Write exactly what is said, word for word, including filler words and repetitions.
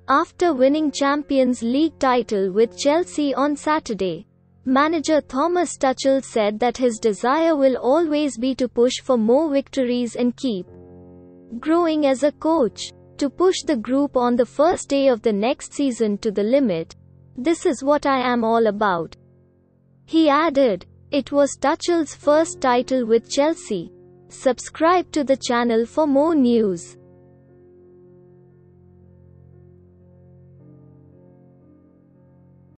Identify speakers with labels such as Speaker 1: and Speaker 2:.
Speaker 1: After winning Champions League title with Chelsea on Saturday, manager Thomas Tuchel said that his desire will always be to push for more victories and keep growing as a coach, to push the group on the first day of the next season to the limit. This is what I am all about. He added. It was Tuchel's first title with Chelsea. Subscribe to the channel for more news.